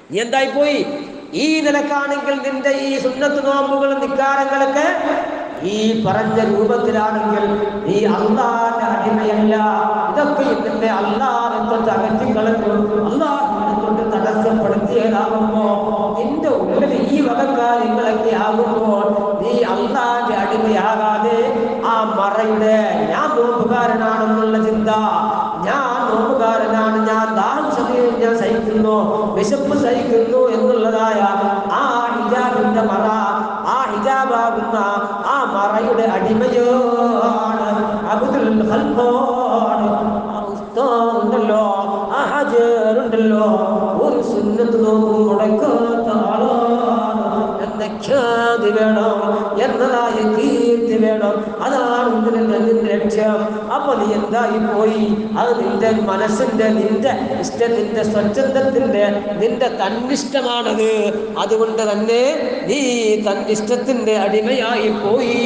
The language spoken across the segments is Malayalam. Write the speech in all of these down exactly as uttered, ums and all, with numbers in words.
നീ എന്തായി പോയി? ഈ നിലക്കാണെങ്കിൽ നിന്റെ ഈ സുന്നത്ത് നോമ്പുകളും നിക്കാരങ്ങളൊക്കെ ഈ പറഞ്ഞ രൂപത്തിലാണെങ്കിൽ നീ അള്ളാന്റെ അടിമയല്ല. ഇതൊക്കെ നിന്നെ അള്ളാഹെ തൊട്ട് അകറ്റിക്കളഞ്ഞു, അള്ളാഹുവിനെ തൊട്ട് തടസ്സപ്പെടുത്തിയതാകുമ്പോ നിന്റെ ഉള്ളിൽ ഈ വക കാര്യങ്ങളൊക്കെ ആകുമ്പോൾ നീ അള്ളാന്റെ അടിമയാകാതെ ആ മറയുടെ ഞാൻ നോമ്പുകാരനാണെന്നുള്ള ചിന്ത, ഞാൻ നോമ്പുകാരനാണ്, ഞാൻ ദാഹം ഞാൻ സഹിക്കുന്നു, വിശപ്പ് സഹിക്കുന്നു എന്നുള്ളതായ ആ ഹിജാബിന്റെ മറ, ആ ഹിജാബാകുന്ന ആ മറയുടെ അടിമയാണ്, അബ്ദുൽ ഖൽഖാണ്. ഉണ്ടല്ലോ, ആ ഹജറുണ്ടല്ലോ, ഒരു സുന്നത്ത് നോക്കും മുടക്കാത്ത ആളാണ് എന്ന ഖ്യാതി വേണം, എന്നതായ കീർത്തി വേണം. അതാണ് നിന്റെ ലക്ഷ്യം. അപ്പൊ നീ എന്തായി പോയി? അത് നിന്റെ മനസ്സിന്റെ, നിന്റെ ഇഷ്ടത്തിന്റെ, സ്വച്ഛന്തത്തിന്റെ, നിന്റെ തന്നിഷ്ടമാണത്. അതുകൊണ്ട് തന്നെ നീ തന്നിഷ്ടത്തിന്റെ അടിമയായി പോയി.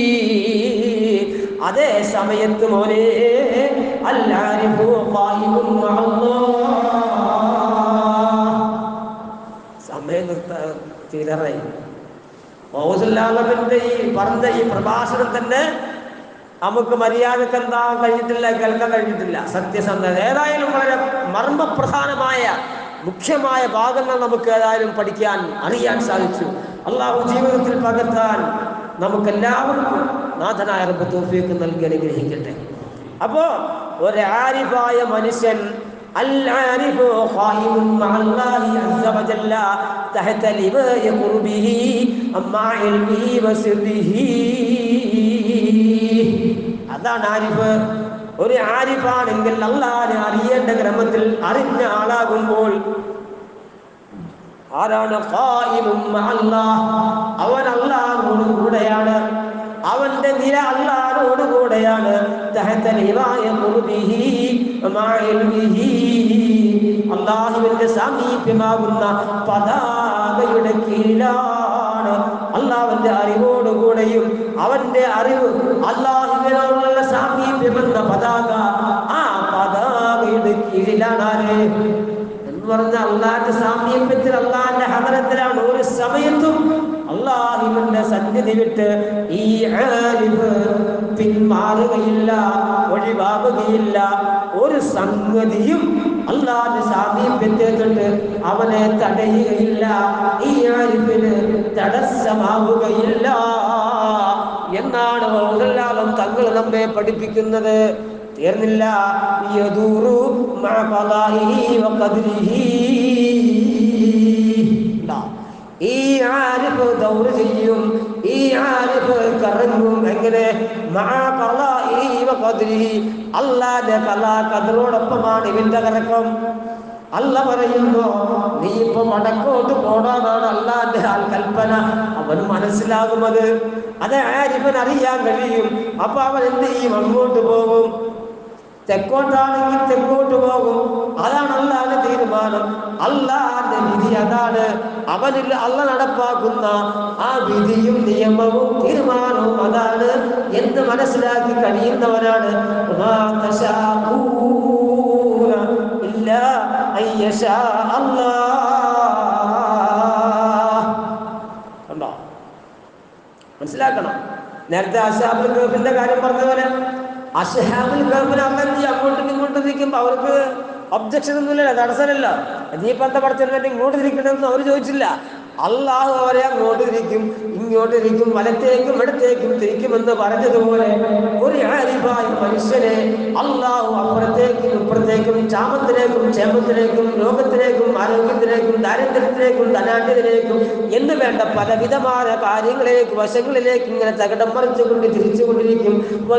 അതേ സമയത്ത് മോനെ അല്ലാരിഫു ഖായിമുൻ മഅല്ലാഹ്. സമയം നിർത്താൻ തീരാറായി. മൗസുല്ലാഹബിന്റെ ഈ പറഞ്ഞ ഈ പ്രഭാഷണം തന്നെ നമുക്ക് മര്യാദക്ക് എന്താ കഴിഞ്ഞിട്ടില്ല, കേൾക്കാൻ കഴിഞ്ഞിട്ടില്ല. സത്യസന്ധത ഏതായാലും വളരെ മർമ്മപ്രധാനമായ മുഖ്യമായ ഭാഗങ്ങൾ നമുക്ക് ഏതായാലും പഠിക്കാൻ അറിയാൻ സാധിച്ചു. അള്ളാഹു ജീവിതത്തിൽ പകർത്താൻ നമുക്കെല്ലാവർക്കും നാഥനായ റബ്ബ് തൗഫീഖ് നൽകി അനുഗ്രഹിക്കട്ടെ. അപ്പോ ഒരു ആരിഫായ മനുഷ്യൻ അൽ-ആരിഫു ഖായിമുൻ മഅല്ലാഹി അസ്സ വജല്ല തഹത ലിവാഇ ഖുർബിഹി അമ്മാ ഇൽമിഹി വസിർരിഹി. അതാണ് ആരിഫ്. ഒരു ആരിഫാണെങ്കിൽ അല്ലാഹുവിനെ അറിയേണ്ട ക്രമത്തിൽ അറിഞ്ഞ ആളാകുമ്പോൾ ആരാണ്? ഖായിമുൻ മഅല്ലാഹ്. അവൻ അല്ലാഹുവോട് കൂടെയാണ്, അവന്റെ നില അല്ലാഹുവോട് കൂടെയാണ്. തഹത ലിവാഇ ഖുർബിഹി അമ്മാ ഇൽമിഹി. അല്ലാഹുവിന്റെ സാമീപ്യമാകുന്ന പതാകയുടെ കീഴിലാണ്. അല്ലാഹുവിന്റെ അറിവോടുകൂടെയും അവന്റെ അറിവ് അല്ലാഹുവിനോടുള്ള സാമീപ്യമെന്ന പതാക, ആ പതാകയുടെ കീഴിലാണ് ആര് എന്ന് പറഞ്ഞ അള്ളാന്റെ സാമീപ്യത്തിൽ, അള്ളാന്റെ ഹദറത്തിലാണ്. ഒരു സമയത്തും അല്ലാഹുവിന്റെ സന്നിധി വിട്ട് ഈ ആരിഫ് പിന്മാറുകയില്ല, ഒഴിവാകുകയില്ല. ഒരു സംഗതിയും അല്ലാഹുവിന്റെ സാമീപ്യത്തെ തൊട്ട് അവനെ തടയുകയില്ല, ഈ ആരിഫിന് തടസ്സമാവുകയില്ല എന്നാണ് റസൂലുള്ളാഹി തങ്ങൾ നമ്മെ പഠിപ്പിക്കുന്നത്. തീർന്നില്ല. യദൂറു മഅ ഖദാഇഹി വഖദ്രിഹി. ഈ ആരിഫ് ദൗർ ചെയ്യും, ഈ ആരിഫ് കറങ്ങും. എങ്ങനെ? മഅ ഖദാഇഹി വഖദ്രിഹി. അല്ലാഹുവിന്റെ ഖദാ ഖദറോടൊപ്പമാണ് ഇവന്റെ കറക്കം. അല്ല പറയുന്നു, നീ ഇപ്പൊ വടക്കോട്ട് പോടാന്നാണ് അല്ലാഹുവിന്റെ ആൽ കൽപ്പന. അവന് മനസ്സിലാകുമത്, അത് ആരിഫൻ അറിയാൻ കഴിയും. അപ്പൊ അവൻ എന്ത് ചെയ്യും? അങ്ങോട്ട് പോകും. തെക്കോട്ടാണെങ്കിൽ തെക്കോട്ട് പോകും. അതാണ് അല്ലാഹുവിന്റെ തീരുമാനം, അല്ലാഹുവിന്റെ വിധി അതാണ്. അവനിൽ അല്ല നടപ്പാക്കുന്ന ആ വിധിയും നിയമവും തീരുമാനവും അതാണ് എന്ന് മനസ്സിലാക്കി കഴിയുന്നവനാണ്. കണ്ടോ? മനസ്സിലാക്കണം. നേരത്തെ അസ്ഹാബുൽ കഹ്ഫിന്റെ കാര്യം പറഞ്ഞ അസ്ഹാബുൽ കഹ്ഫിനെ അള്ളാഹ് അങ്ങോട്ടും ഇങ്ങോട്ടും നിൽക്കുമ്പോൾ അവർക്ക് ഒബ്ജക്ഷൻ ഒന്നുമില്ല, തടസ്സമില്ല. നീ പന്ത പഠിച്ചിട്ട് ഇങ്ങോട്ട് തിരിക്കണമെന്ന് അവർ ചോദിച്ചില്ല. അള്ളാഹു അവരെ അങ്ങോട്ട് തിരിക്കും, ഇങ്ങോട്ട് തിരിക്കും, വലത്തേക്കും ഇടത്തേക്കും തിരിക്കുമെന്ന് പറഞ്ഞതുപോലെ ഒരു ആരിഫായ മനുഷ്യനെ അള്ളാഹു അപ്പുറത്തേക്കും ഇപ്പുറത്തേക്കും, ക്ഷാമത്തിലേക്കും ക്ഷേമത്തിലേക്കും, രോഗത്തിലേക്കും ആരോഗ്യത്തിലേക്കും, ദാരിദ്ര്യത്തിലേക്കും ധനാഢ്യത്തിലേക്കും എന്ന് വേണ്ട പലവിധമായ കാര്യങ്ങളിലേക്ക്, വശങ്ങളിലേക്ക് ഇങ്ങനെ തകിടം മറിച്ചുകൊണ്ട് തിരിച്ചുകൊണ്ടിരിക്കും.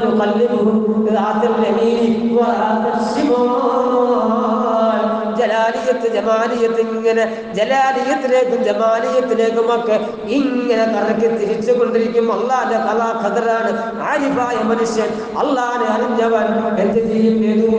ജലാലിയത്ത് ജമാലിയത്ത് ഇങ്ങനെ ജലാലിയത്തിലേക്കും ജമാലിയത്തിലേക്കും ഒക്കെ ഇങ്ങനെ കറക്കി തിരിച്ചു കൊണ്ടിരിക്കും. അള്ളാന്റെ കലാ ഖദറാണ്. ആരിഫായ മനുഷ്യൻ അള്ളാനെ അറിഞ്ഞവൻ എന്ത് ചെയ്യും?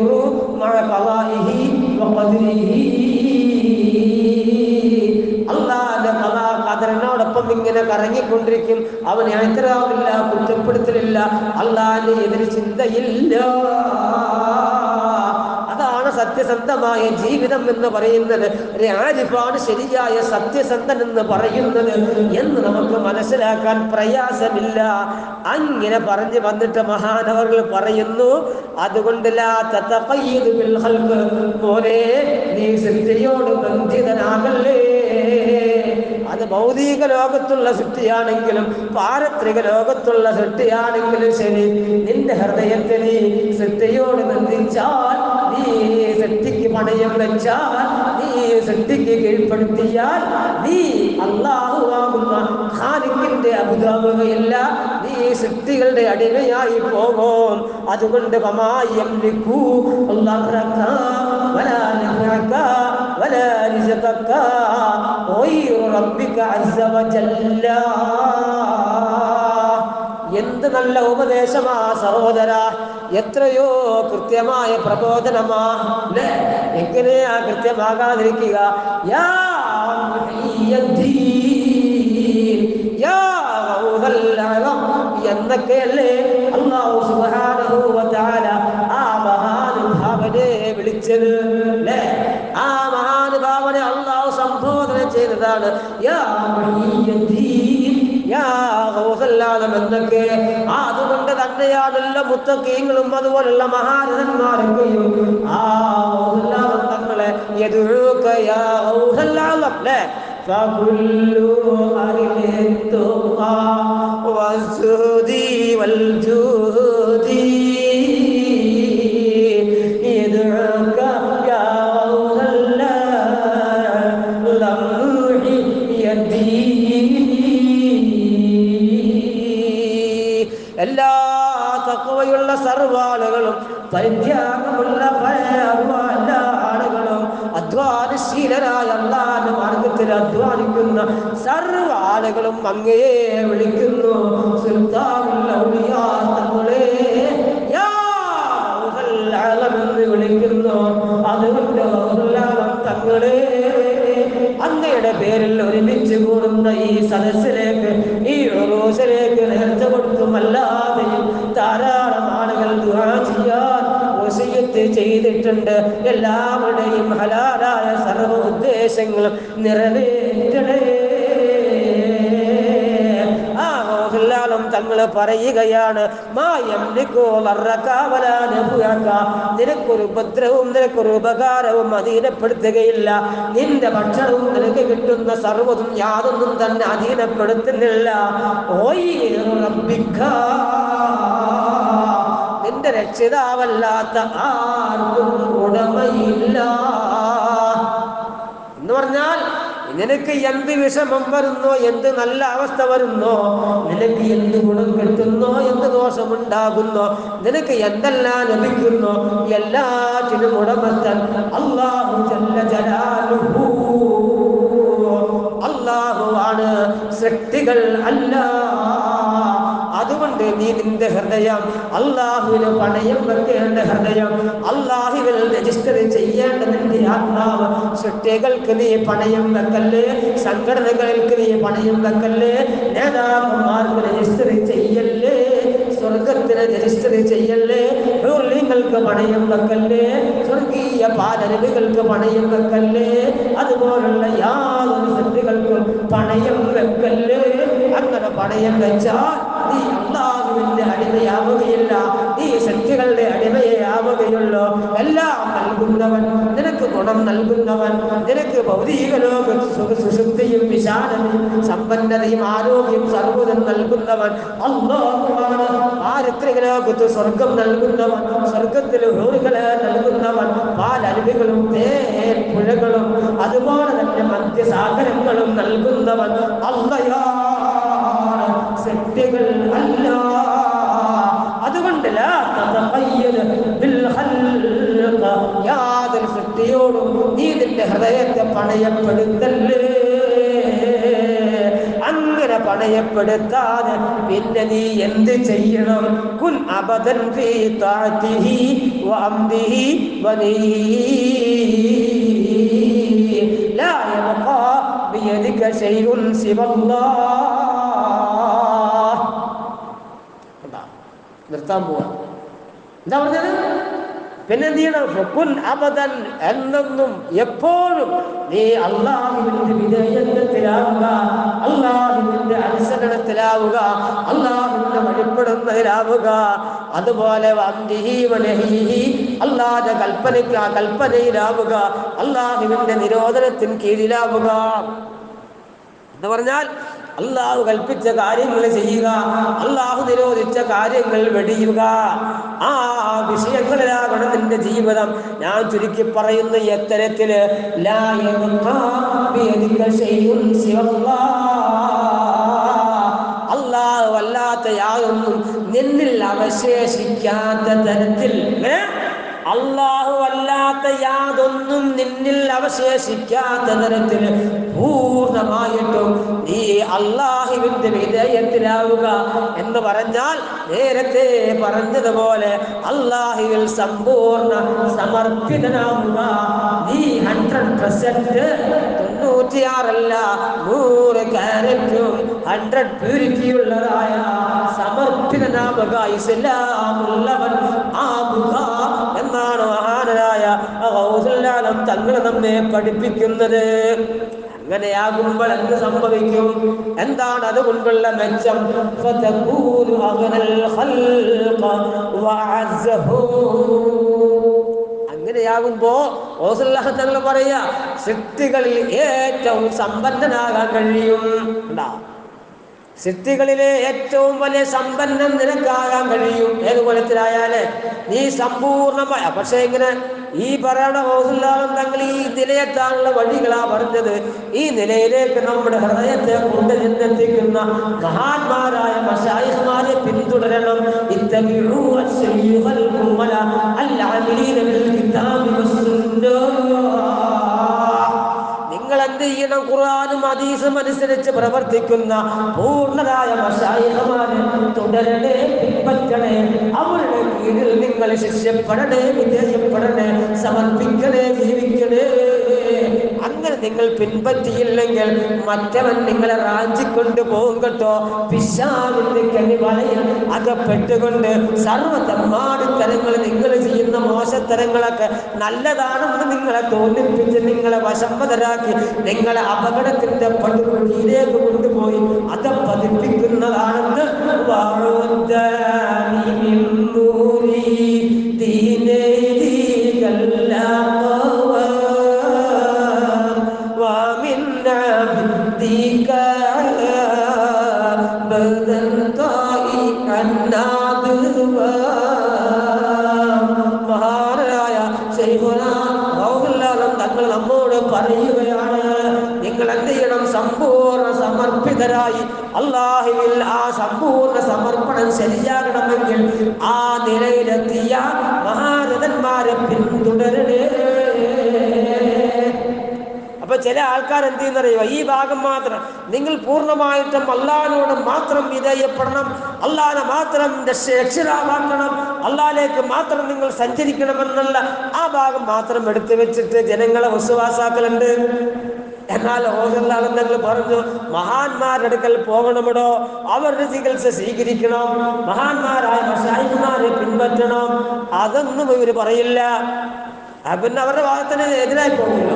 അള്ളാന്റെ കലാ ഖദറിനോടൊപ്പം ഇങ്ങനെ കറങ്ങിക്കൊണ്ടിരിക്കും. അവന് എഴുത്തരാവില്ല, കുറ്റപ്പെടുത്തലില്ല, അള്ളാന്റെ എതിര് ചിന്തയില്ല. അതാണ് സത്യസന്ധമായ ജീവിതം എന്ന് പറയുന്നത്, ഒരു ആരിഫാണ് ശരിയായ സത്യസന്ധൻ എന്ന് പറയുന്നത് എന്ന് നമുക്ക് മനസ്സിലാക്കാൻ പ്രയാസമില്ല. അങ്ങനെ പറഞ്ഞു വന്നിട്ട് മഹാനവറുകൾ പറയുന്നു, അതുകൊണ്ട് ലാ തതഖയ്യദ് ബിൽ ഖൽഖ്, മോനെ നീ സൃഷ്ടിയോട് ബന്ധിതനാകല്ലേ. അത് ഭൗതിക ലോകത്തുള്ള സൃഷ്ടിയാണെങ്കിലും പാരത്രിക ലോകത്തുള്ള സൃഷ്ടിയാണെങ്കിലും ശരി, നിന്റെ ഹൃദയത്തെ നീ സൃഷ്ടിയോട് ബന്ധിച്ചാൽ, നീ സൃഷ്ടിക്ക് പണയം വെച്ചാൽ, നീ സൃഷ്ടിക്ക് കീഴ്പ്പെടുത്തിയാൽ, നീ അല്ലാഹുവാകുന്ന ഖാലിഖിന്റെ അബുദാവുകയില്ല, നീ സൃഷ്ടികളുടെ അടിമയായി പോകും. അതുകൊണ്ട് എന്ത് നല്ല ഉപദേശമാ സഹോദര, എത്രയോ കൃത്യമായ പ്രബോധനമാ. എങ്ങനെയാ കൃത്യമാകാതിരിക്കുക? യാ എന്നൊക്കെയല്ലേ അല്ലാഹു സുബ്ഹാനഹു വ തആല ആ മഹാനുഭാവനെ വിളിച്ചത്. അല്ലേ? ആ മഹാനുഭാവനെ അല്ലാഹു സംബോധന ചെയ്തതാണ് യാ മുഹയ്യദ്ദീൻ, യാ ഗൗസല്ലാദം എന്നൊക്കെ. അതുകൊണ്ട് തന്നെയാണല്ലോ മുത്തഖീങ്ങളും അതുപോലുള്ള മഹാരഥന്മാരൊക്കെയും ആ ഗൗസല്ലാദം തങ്ങളെ യദുഊക യാ ഗൗസല്ലാദം. അല്ലേ? فكل أهل التقى والزهد والجود يدعوك يا غوث اللمح يدين. എല്ലാ തഖ്വയുള്ള സർവാളുകളും പരിത്യാഗമുള്ള പഴയ എല്ലാ ആളുകളും അധ്വാനശീലരായ അല്ലാഹുവിന്റെ മാർഗത്തിൽ അധ്വാനിക്കുന്ന സർവ്വ ആളുകളും അങ്ങയെ വിളിക്കുന്നു. സുൽത്താനുൽ ഔലിയാ തങ്ങളെ യാ ഗൗസുൽ ആലം എന്ന് വിളിക്കുന്നു. അതുകൊണ്ട് ഗൗസുൽ ആലം തങ്ങളെ അങ്ങയുടെ പേരിൽ ഒരുമിച്ച് കൂടുന്ന ഈ സദസ്സിലേക്ക്, ഈ ഉറൂസിലേക്ക് നേർച്ച കൊടുത്തുമല്ലാതെ ധാരാളം ആളുകൾ ദുആ ചെയ്യാൻ വസിയത്ത് ചെയ്തിട്ടുണ്ട്. എല്ലാവരുടെയും ഹലാലായ സർവ്വ ഉദ്ദേശങ്ങളും നിറവേറ്റണേ. ആ ഗൗസുൽ തങ്ങൾ പറയുകയാണ്, നിനക്കൊരു ഉപദ്രവവും നിനക്കൊരു ഉപകാരവും അധീനപ്പെടുത്തുകയില്ല. നിന്റെ ഭക്ഷണവും നിനക്ക് കിട്ടുന്ന സർവ്വതും യാതൊന്നും തന്നെ അധീനപ്പെടുത്തുന്നില്ല. നിന്റെ രക്ഷിതാവല്ലാത്ത ആർക്കും ഉടമയില്ല എന്ന് പറഞ്ഞാൽ, നിനക്ക് എന്ത് വിഷമം വരുന്നോ, എന്ത് നല്ല അവസ്ഥ വരുന്നോ, നിനക്ക് എന്ത് ഗുണം കിട്ടുന്നോ, എന്ത് ദോഷമുണ്ടാകുന്നോ, നിനക്ക് എന്തെല്ലാം ലഭിക്കുന്നോ, എല്ലാറ്റിനും ഉടമസ്ഥൻ അല്ലാഹു ജല്ല ജലാലുഹു. അല്ലാഹു ആണ്, സൃഷ്ടികൾ അല്ല. അതുകൊണ്ട് നീ നിന്റെ ഹൃദയം അല്ലാഹുവിന് പണയം വെക്കേണ്ട ഹൃദയം, അല്ലാഹുവിൽ രജിസ്റ്റർ ചെയ്യേണ്ട നിന്റെ ആത്മാവ് സൃഷ്ടികൾക്ക് നീ പണയം വെക്കല്ലേ, സംഘടനകൾക്ക് നീ പണയം വെക്കല്ലേ, നേതാക്കന്മാർക്ക് രജിസ്റ്റർ ചെയ്യല്ലേ, സ്വർഗത്തിന് രജിസ്റ്റർ ചെയ്യല്ലേ, ഹൂർലിങ്ങൾക്ക് പണയം വെക്കല്ലേ, സ്വർഗീയ പാലരുവികൾക്ക് പണയം വെക്കല്ലേ, അതുപോലുള്ള യാതൊരു സൃഷ്ടികൾക്കും പണയം വെക്കല്ലേ. അങ്ങനെ പണയം വെച്ചാൽ നീ അല്ലാഹുവിന്റെ അടിമയാവുകയില്ല, നീ സൃഷ്ടികളുടെ അടിമയെ ആവുകയുള്ളൂ. എല്ലാം നൽകുന്നവൻ, നിനക്ക് ഗുണം നൽകുന്നവൻ, നിനക്ക് ഭൗതിക ലോക സുശുദ്ധിയും വിശാലതയും സമ്പന്നതയും ആരോഗ്യം സർവ്വതും നൽകുന്നവൻ അല്ലാഹുവാണ്. പാരിത്രിക ലോകത്ത് സ്വർഗം നൽകുന്നവൻ, സ്വർഗത്തിൽ ഹൂറുകളെ നൽകുന്നവൻ, പാലരുവികളും തേൻ പുഴകളും അതുപോലെ തന്നെ മധ്യസാഗരങ്ങളും നൽകുന്നവൻ അല്ലാഹ്, സൃഷ്ടികൾ അല്ല. അതുകൊണ്ട് യാതൊരു സൃഷ്ടിയോടും നീ നിന്റെ ഹൃദയത്തെ പണയപ്പെടുത്തല്ലേ. അങ്ങനെ പണയപ്പെടുത്താതെ പിന്നെ നീ എന്ത് ചെയ്യണം? കുൻ അബദൻ ഫീ തഅതിഹി വഅംദിഹി വനഹീഹി ലാ യബ്ഖാ ബിയദിക ശൈഉൻ സിവല്ലാഹ്. നിർത്താൻ പോവാ. എന്താ പറഞ്ഞത്? പിന്നെ എന്ത് ചെയ്യണം? ഫകുൻ അബദൻ, എന്നെന്നും എപ്പോഴും നീ അള്ളാഹുവിന്റെ വിധേയത്വത്തിലാവുക, അള്ളാഹുവിന്റെ അനുസരണത്തിലാവുക, അള്ളാഹുവിന്റെ വഴിപ്പെടുന്നതിലാവുക. അതുപോലെ അള്ളാഹുവിന്റെ കൽപ്പനയ്ക്ക് ആ കൽപ്പനയിലാവുക, അള്ളാഹുവിന്റെ നിരോധനത്തിന് കീഴിലാവുക എന്ന് പറഞ്ഞാൽ അള്ളാഹു കൽപ്പിച്ച കാര്യങ്ങൾ ചെയ്യുക, അള്ളാഹു നിരോധിച്ച കാര്യങ്ങൾ വെടിയുക. ആ വിഷയങ്ങളിലാകണം നിന്റെ ജീവിതം. ഞാൻ ചുരുക്കി പറയുന്ന എത്തരത്തില് ലാ യബ്ഖാ ബിയദിക ശൈഉൻ സിവല്ലാഹ്, അള്ളാഹു അല്ലാത്ത യാതൊന്നും നിന്നിൽ അവശേഷിക്കാത്ത തരത്തിൽ, അള്ളാഹു അല്ലാത്ത യാതൊന്നും നിന്നിൽ അവശേഷിക്കാത്ത തരത്തിൽ പൂർണ്ണമായിട്ടും നീ അള്ളാഹുവിന്റെ വിധേയത്തിലാവുക എന്ന് പറഞ്ഞാൽ നേരത്തെ പറഞ്ഞതുപോലെ അള്ളാഹുവിൽ സമ്പൂർണ്ണ സമർപ്പിതനാവുക. നീ ഹൺഡ്രഡ് പെർസെന്റ് തൊണ്ണൂറ്റിയാറല്ല നൂറ് ക്യാരറ്റും ഹൺഡ്രഡ് പ്യൂരിറ്റി ഉള്ളതായ സമർപ്പിതനാവുക, ഇസ്ലാമുള്ളവൻ ആവുക എന്നാണ് മഹാനായ ഗൗസുൽ ആലം തങ്ങൾ നമ്മെ പഠിപ്പിക്കുന്നത്. അങ്ങനെയാകുമ്പോൾ എന്ത് സംഭവിക്കും? എന്താണ് അതുകൊണ്ടുള്ള മെച്ചം? ഫതകൂനു അഗ്നൽ ഖൽഖ വഅസ്സഹു. അങ്ങനെയാകുമ്പോ ഗൗസുൽ ആലം തങ്ങൾ പറയാ, സൃഷ്ടികളിൽ ഏറ്റവും സമ്പന്നനാകാൻ കഴിയും. സൃഷ്ടികളിലെ ഏറ്റവും വലിയ സമ്പന്നം നിനക്കാകാൻ കഴിയും. ഏത് കുലത്തിലായാലേ നീ സമ്പൂർണമായ. പക്ഷെ ഇങ്ങനെ ഈ പറയണ ഹൗസുല്ലാഹും തങ്ങൾ ഈ നിലയെത്താനുള്ള വഴികളാ പറഞ്ഞത്. ഈ നിലയിലേക്ക് നമ്മുടെ ഹൃദയത്തെ കൊണ്ട് ചെന്നെത്തിക്കുന്ന മഹാന്മാരായ മശായിഖ്മാരെ പിന്തുടരണം. ഇത്തബിഉ അശ്ശയ്യുഖൽ കുമല അൽ ആമിലീന ബിൽ കിതാബി വസ്സുന്നah. നിങ്ങൾ എന്ത് ചെയ്യണം? ഖുർആനും ഹദീസും അനുസരിച്ച് പ്രവർത്തിക്കുന്ന പൂർണ്ണരായ മശായിഖ്മാരെ തുടരണേ, പിൻപറ്റണേ. അവരുടെ കീഴിൽ നിങ്ങൾ ശിഷ്യപ്പെടണേ, വിധേയപ്പെടണേ, സമർപ്പിക്കണേ, ജീവിക്കണേ. അങ്ങനെ നിങ്ങൾ പിൻപറ്റിയില്ലെങ്കിൽ മറ്റവൻ നിങ്ങളെ റാഞ്ചിക്കൊണ്ട് പോകും കേട്ടോ. പിശാചിന്റെ കെണിവലയിൽ അകപ്പെട്ടുകൊണ്ട് സർവ്വതമ്മാടിത്തരങ്ങൾ, നിങ്ങൾ ചെയ്യുന്ന മോശത്തരങ്ങളൊക്കെ നല്ലതാണെന്ന് നിങ്ങളെ തോന്നിപ്പിച്ച് നിങ്ങളെ വശംവദരാക്കി നിങ്ങളെ അപകടത്തിന്റെ പടുകുഴിയിലേക്ക് കൊണ്ടുപോയി അത് പതിപ്പിക്കുന്നതാണെന്ന് മഹാനായ ശൈഖുനാ ഗൗസുൽ ആലം തങ്ങൾ നമ്മോട് പറയുകയാണ്. നിങ്ങൾ എന്ത് ചെയ്യണം? സമ്പൂർണ്ണ സമർപ്പിതരായി അല്ലാഹുവിൽ ആ സമ്പൂർണ്ണ സമർപ്പണം ശരിയാകണമെങ്കിൽ ആ നിലയിലെത്തിയ മഹാരഥന്മാരെ പിന്തുടരണേ. അപ്പൊ ചില ആൾക്കാർ എന്ത് ചെയ്യുന്നറിയുക? ഈ ഭാഗം മാത്രം നിങ്ങൾ പൂർണ്ണമായിട്ടും അള്ളാഹിനോട് മാത്രം വിധേയപ്പെടണം, അള്ളാഹിനെ മാത്രം രക്ഷിതാവാക്കണം, അള്ളാഹിലേക്ക് മാത്രം നിങ്ങൾ സഞ്ചരിക്കണമെന്നുള്ള ആ ഭാഗം മാത്രം എടുത്തു വെച്ചിട്ട് ജനങ്ങളെ വിശ്വാസാക്കലുണ്ട്. എന്നാൽ ഓഹല്ലാലും ഞങ്ങൾ പറഞ്ഞു, മഹാന്മാരുടെ അടുക്കൽ പോകണമിടോ, അവരുടെ ചികിത്സ സ്വീകരിക്കണം, മഹാന്മാരായ മശായിഖ്മാരെ പിൻപറ്റണം. അതൊന്നും ഇവർ പറയില്ല. പിന്നെ അവരുടെ ഭാഗത്തിന് എതിരായി പോകില്ല.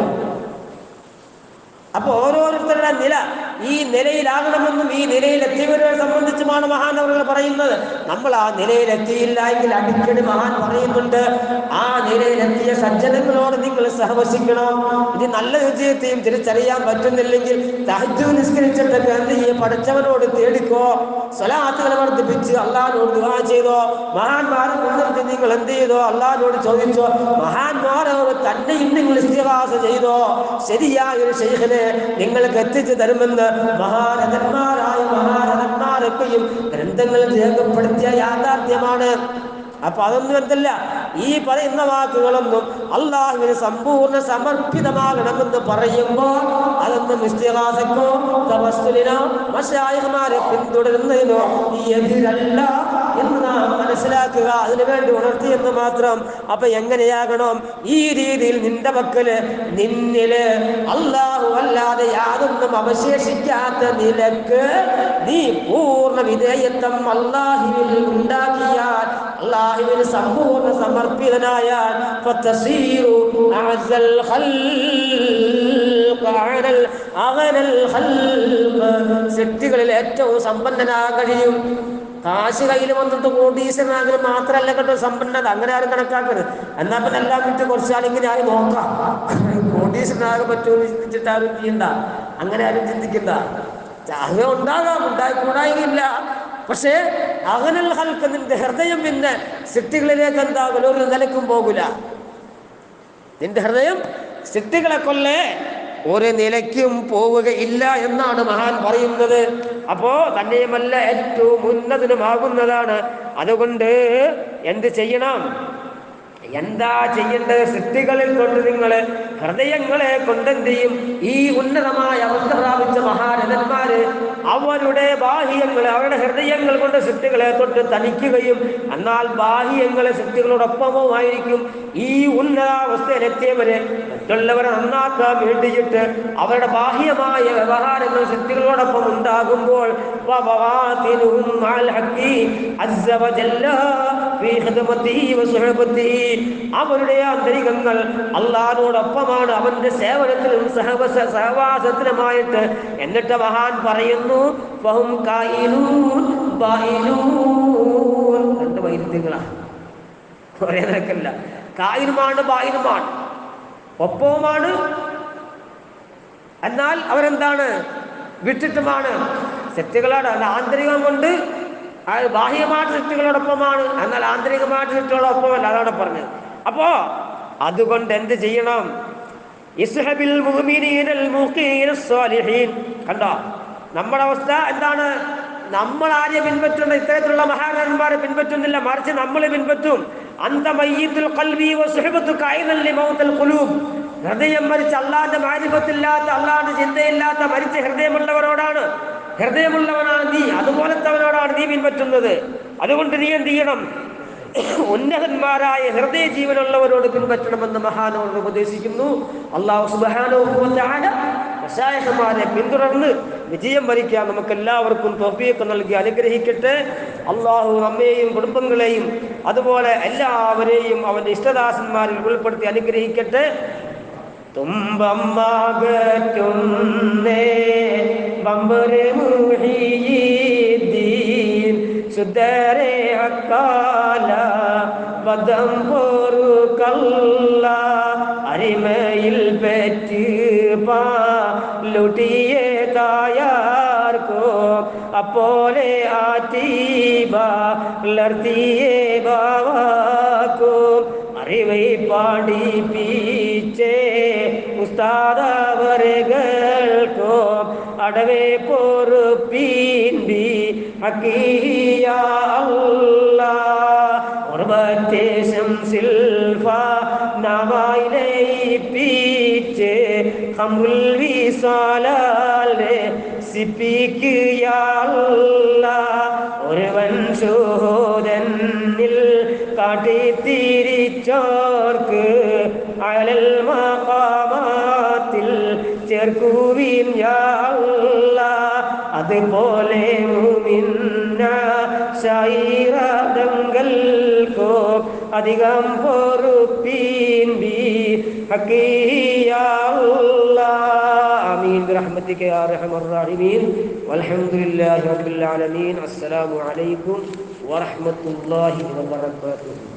അപ്പൊ ഓരോരുത്തരുടെ നില ഈ നിലയിലാകണമെന്നും ഈ നിലയിലെത്തിയവരെ സംബന്ധിച്ചുമാണ് മഹാനവറുകൾ പറയുന്നത്. നമ്മൾ ആ നിലയിലെത്തിയില്ല എങ്കിൽ അടിക്കടി മഹാൻ പറയുന്നുണ്ട്, ആ നിലയിലെത്തിയ സജ്ജനങ്ങളോട് നിങ്ങൾ സഹവസിക്കണം. ഇനി നല്ല വിജയത്തെയും തിരിച്ചറിയാൻ പറ്റുന്നില്ലെങ്കിൽ തഹജ്ജുദ് നിസ്കരിച്ചിട്ടൊക്കെ എന്ത് ചെയ്യും? പഠിച്ചവനോട് തേടിക്കോ, സ്വലാത്തുകൾ വർദ്ധിപ്പിച്ച് അള്ളാഹിനോട് ദുആ ചെയ്തോ, മഹാന്മാരെ മുൻനിർത്തി നിങ്ങൾ എന്ത് ചെയ്തോ? അള്ളാഹിനോട് ചോദിച്ചോ, മഹാന്മാരോട് തന്നെയും നിങ്ങൾ ഇസ്തിഗാസ ചെയ്തോ. ശരിയായ ഒരു ശൈഖിനെ നിങ്ങൾക്ക് എത്തിച്ചു തരുമെന്ന് മഹാരഥന്മാരായ മഹാരഥന്മാരൊക്കെയും ഗ്രന്ഥങ്ങൾ രേഖപ്പെടുത്തിയ യാഥാർത്ഥ്യമാണ്. അപ്പൊ അതൊന്നും എന്തല്ല, ഈ പറയുന്ന വാക്കുകളൊന്നും അള്ളാഹുവിന് സമ്പൂർണ്ണ സമർപ്പിതമാകണമെന്ന് പറയുമ്പോൾ അതൊന്നും ഇസ്തിഗാസക്കോ തവസ്സുലിനോ മശായിഖ്മാരെ പിന്തുടരുന്നതിനോ എതിരല്ല എന്ന് നാം മനസ്സിലാക്കുക. അതിനുവേണ്ടി ഉണർത്തിയെന്ന് മാത്രം. അപ്പൊ എങ്ങനെയാകണം? ഈ രീതിയിൽ നിന്റെ മക്കള് നിന്നില് അള്ളാഹു അല്ലാതെ യാതൊന്നും അവശേഷിക്കാത്ത നിലക്ക് നീ പൂർണ്ണ വിധേയത്വം അല്ലാഹുവിൽ ഉണ്ടാക്കിയാൽ, അല്ലാഹുവിൽ സമ്പൂർണ്ണ സമർപ്പിതനായാൽ, ഫതസീറു അഅസൽ ഖൽഖ അനൽ അഗനൽ ഖൽഖ, സൃഷ്ടികളിൽ ഏറ്റവും സമ്പന്നനാകാൻ കഴിയും. കാശ് കയ്യിൽ വന്നിട്ട് കോടീശ്വരനാകലും മാത്രമല്ല കേട്ടോ സമ്പന്നത, അങ്ങനെ ആരും കണക്കാക്കരുത്. എന്നാൽ പിന്നെ എല്ലാം വിട്ട് കുറച്ചാളിങ്ങനെ ആരും നോക്കാം, കോടീശ്വരനാകാൻ പറ്റുമെന്ന് ചിന്തിച്ചിട്ട് ആരും ചെയ്യണ്ട, അങ്ങനെ ആരും ചിന്തിക്കണ്ട. അത് ഉണ്ടാകാം, ഉണ്ടായിക്കൂടായില്ല. പക്ഷേ അഗനൽ ഖൽഖ്, നിന്റെ ഹൃദയം പിന്നെ സൃഷ്ടികളിലേക്ക് എന്താകില്ല, ഒരു നിലക്കും പോകില്ല. നിന്റെ ഹൃദയം സൃഷ്ടികളെ കൊല്ലേ ഒരു നിലയ്ക്കും പോവുകയില്ല എന്നാണ് മഹാൻ പറയുന്നത്. അപ്പോ തന്നെയുമല്ല ഏറ്റവും ഉന്നതനുമാകുന്നതാണ്. അതുകൊണ്ട് എന്ത് ചെയ്യണം, എന്താ ചെയ്യേണ്ടത്? സൃഷ്ടികളിൽ കൊണ്ട് നിങ്ങൾ ഹൃദയങ്ങളെ കൊണ്ടെന്ത് ചെയ്യും? ഈ ഉന്നതമായ അവസ്ഥ പ്രാപിച്ച മഹാരഥന്മാര് അവരുടെ ബാഹ്യങ്ങളെ, അവരുടെ ഹൃദയങ്ങൾ കൊണ്ട് സൃഷ്ടികളെ തൊട്ട് തനിക്കുകയും, എന്നാൽ ബാഹ്യങ്ങളെ സൃഷ്ടികളോടൊപ്പമായിരിക്കും. ഈ ഉന്നതാവസ്ഥയിലെത്തിയവരെ മറ്റുള്ളവരെ നന്നാക്കാൻ വേണ്ടിയിട്ട് അവരുടെ ബാഹ്യമായ വ്യവഹാരങ്ങൾ സൃഷ്ടികളോടൊപ്പം ഉണ്ടാകുമ്പോൾ അവരുടെ ആന്തരികങ്ങൾ അല്ലാഹുവോടൊപ്പമാണ്, അവന്റെ സേവനത്തിലും സഹവാസത്തിലുമായിട്ട്. എന്നിട്ട് മഹാൻ പറയുന്നു, ഫഹും കായിനൂൻ ബായിനൂൻ. രണ്ട് വൈരുദ്ധ്യങ്ങളാണ്, ഒരേ നിലക്കല്ല. കായിനുമാണ് ബായിനുമാണ്, ഒപ്പവുമാണ്, എന്നാൽ അവരെന്താണ്? വിട്ടിട്ടുമാണ്. സൃഷ്ടികളോട് ആന്തരികം കൊണ്ട് ബാഹ്യമായിട്ട് സൃഷ്ടികളോടൊപ്പമാണ്, എന്നാൽ ആന്തരികമായിട്ട് സൃഷ്ടികളോടൊപ്പമല്ല. അതാണ് പറഞ്ഞത്. അപ്പോ അതുകൊണ്ട് എന്ത് ചെയ്യണം? ഇസ്ഹബിൽ മുഅ്മിനീനൽ മുഖീനസ് സ്വാലിഹീൻ. കണ്ടോ നമ്മുടെ അവസ്ഥ എന്താണ്? നമ്മൾ ആരെ പിൻപറ്റുന്ന? ഇത്തരത്തിലുള്ള മഹാരന്മാരെ പിൻപറ്റുന്നില്ല, മറിച്ച് നമ്മൾ പിൻപറ്റും. അന്ത മയ്യിത്തുൽ ഖൽബി വസുഹബത്തുക ഐനൽ ലിമൗത്തിൽ ഖുലൂബ്. ഹൃദയം മരിച്ച, അള്ളാന്റെ മാരിഫത്തില്ലാത്ത, അള്ളാന്റെ ചിന്തയില്ലാത്ത മരിച്ച ഹൃദയമുള്ളവരോടാണ്, ഹൃദയമുള്ളവനാണ് നീ, അതുപോലത്തവനോടാണ് നീ പിൻപറ്റുന്നത്. അതുകൊണ്ട് നീ എന്ത് ചെയ്യണം? ഉന്നതന്മാരായ ഹൃദയ ജീവനുള്ളവരോട് പിൻപറ്റണമെന്ന് മഹാനോട് ഉപദേശിക്കുന്നു. അല്ലാഹു സുബ്ഹാനഹു വ തആല മശായിഖുമാരെ പിന്തുടർന്ന് വിജയം വരിക്കാൻ നമുക്ക് എല്ലാവർക്കും തൗഫീഖ് നൽകി അനുഗ്രഹിക്കട്ടെ. അള്ളാഹു നമ്മെയും കുടുംബങ്ങളെയും അതുപോലെ എല്ലാവരെയും അവന്റെ ഇഷ്ടദാസന്മാരിൽ ഉൾപ്പെടുത്തി അനുഗ്രഹിക്കട്ടെ. തുമ്പമാകറ്റുന്നേ ബമ്പരെ മുഹീദ്ദീൻ സുദരെ അക്കാല വദം പൊറുക്കല്ല അരിമയിൽ പെറ്റ് പാലുട്ടിയെ തായാർക്കോ അപ്പോലെ ആറ്റീബ ലർത്തിയെ ബാവാക്കോ അറിവൈ പഠിപ്പിച്ചേ ഉസ്താദവറുകൾക്കോ അടവേ പൊറുപ്പീൻബി ഹക്കിയാ അല്ലാഹ് ഉർബത്തേശം സിൽഫ നവായി ലയിപ്പിച്ചേ ഹംറുൽ വിസാലാലെ സിപ്പിക്ക് യാ അല്ലാഹ് ഒരുവൻ ശോധനിൽ കാട്ടിത്തിരിച്ചോർക്ക് അലൽ മഖാമാത്തിൽ ചേർക്കുവിൻ യാ അല്ലാഹ് അതുപോലെ മുമിന്ന ശൈറദങ്കൽക്കോ അധികം പൊറുപ്പീൻ ബി ഹഖി യാ അല്ലാഹ് ആമീൻ ബിറഹ്മതിക യാ അർഹമർ റഹീമീൻ വൽഹംദുലില്ലാഹി റബ്ബിൽ ആലമീൻ. അസ്സലാമു അലൈക്കും വറഹ്മത്തുള്ളാഹി വബറകാതുഹു.